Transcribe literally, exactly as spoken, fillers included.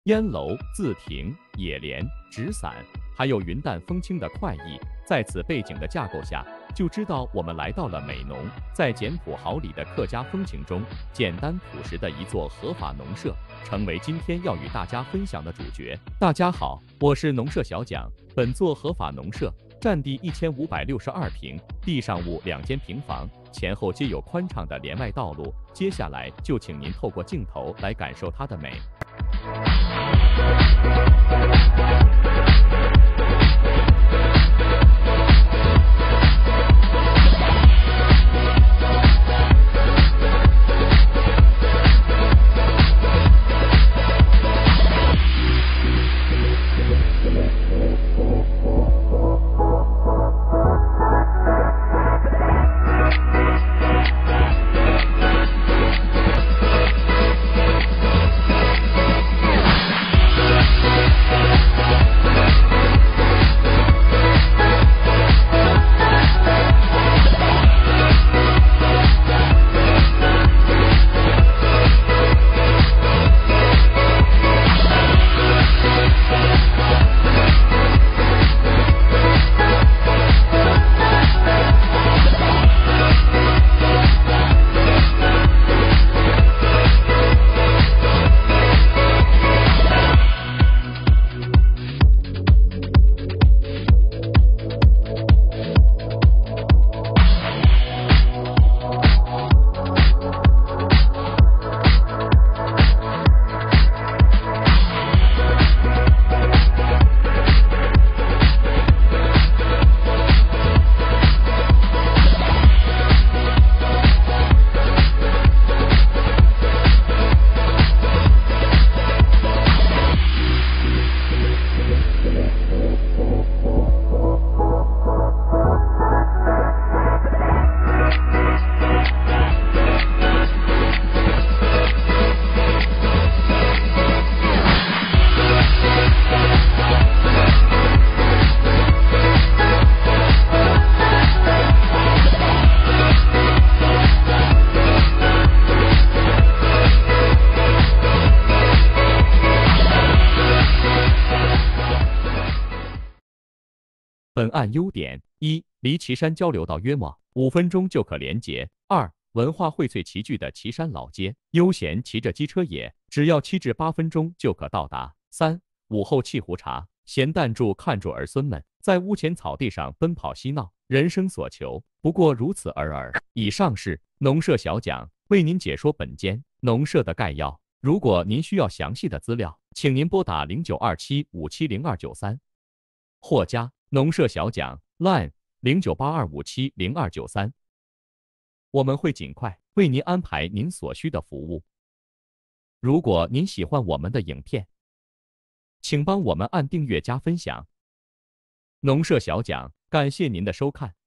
烟楼、自亭、野莲、纸伞，还有云淡风轻的快意，在此背景的架构下，就知道我们来到了美浓，在简朴好礼的客家风情中，简单朴实的一座合法农舍，成为今天要与大家分享的主角。大家好，我是农舍小蒋。本座合法农舍占地一千五百六十二平，地上屋两间平房，前后皆有宽敞的连外道路。接下来就请您透过镜头来感受它的美。本案优点：一、离岐山交流道约莫五分钟就可连接；二、文化荟萃齐聚的岐山老街，悠闲骑着机车也只要七至八分钟就可到达；三、午后沏壶茶，闲淡住看住儿孙们在屋前草地上奔跑嬉闹，人生所求不过如此而已。以上是农舍小蒋为您解说本间农舍的概要。如果您需要详细的资料，请您拨打零九二七五七零二九三，或加农舍小蒋 Line 零九八二五七零二九三，我们会尽快为您安排您所需的服务。如果您喜欢我们的影片，请帮我们按订阅加分享。农舍小蒋，感谢您的收看。